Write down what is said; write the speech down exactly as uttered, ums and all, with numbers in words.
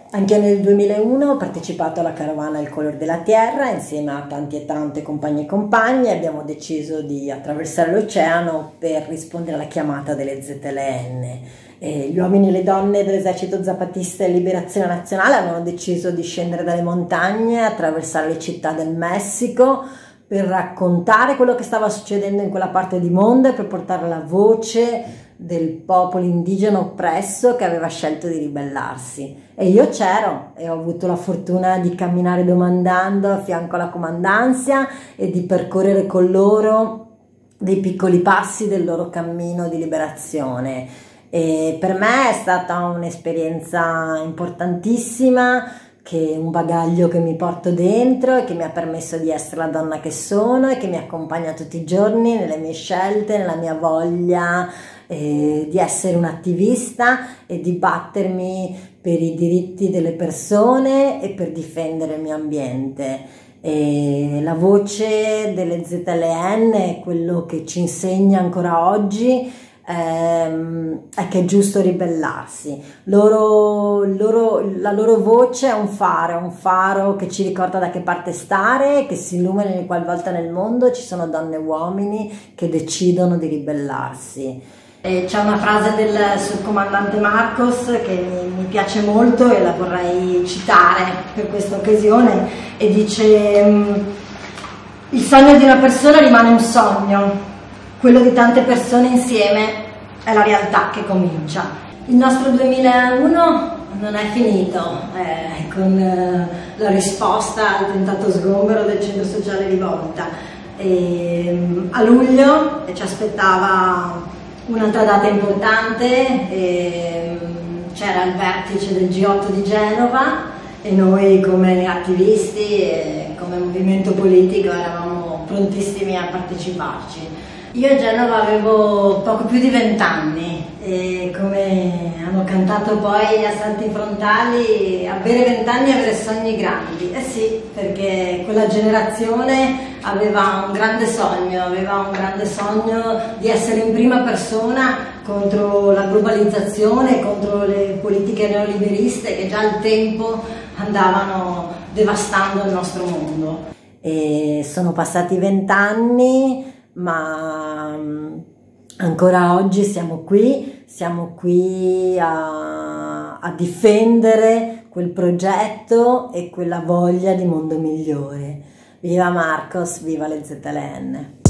Anche nel duemilauno ho partecipato alla carovana Il Color della Tierra insieme a tanti e tante compagne e compagni e abbiamo deciso di attraversare l'oceano per rispondere alla chiamata delle Z L N. E gli uomini e le donne dell'Esercito Zapatista e Liberazione Nazionale avevano deciso di scendere dalle montagne, attraversare le città del Messico per raccontare quello che stava succedendo in quella parte di mondo e per portare la voce del popolo indigeno oppresso che aveva scelto di ribellarsi. E io c'ero e ho avuto la fortuna di camminare domandando a fianco alla comandanza e di percorrere con loro dei piccoli passi del loro cammino di liberazione. E per me è stata un'esperienza importantissima, che è un bagaglio che mi porto dentro e che mi ha permesso di essere la donna che sono e che mi accompagna tutti i giorni nelle mie scelte, nella mia voglia eh, di essere un'attivista e di battermi per i diritti delle persone e per difendere il mio ambiente. E la voce delle Z L N è quello che ci insegna ancora oggi è che è giusto ribellarsi. Loro, loro, la loro voce è un faro, è un faro che ci ricorda da che parte stare, che si illumina ogni qualvolta nel mondo ci sono donne e uomini che decidono di ribellarsi. C'è una frase del subcomandante Marcos che mi piace molto e la vorrei citare per questa occasione e dice: il sogno di una persona rimane un sogno, quello di tante persone insieme è la realtà che comincia. Il nostro duemilauno non è finito eh, con eh, la risposta al tentato sgombero del centro sociale Rivolta. E, a luglio ci aspettava un'altra data importante, c'era il vertice del G otto di Genova e noi come attivisti e come movimento politico eravamo prontissimi a parteciparci. Io a Genova avevo poco più di vent'anni e come hanno cantato poi a Salti Frontali, avere vent'anni e avere sogni grandi. Eh sì, perché quella generazione aveva un grande sogno, aveva un grande sogno di essere in prima persona contro la globalizzazione, contro le politiche neoliberiste che già al tempo andavano devastando il nostro mondo. E sono passati vent'anni, ma ancora oggi siamo qui, siamo qui a, a difendere quel progetto e quella voglia di mondo migliore. Viva Marcos, viva le Z L N!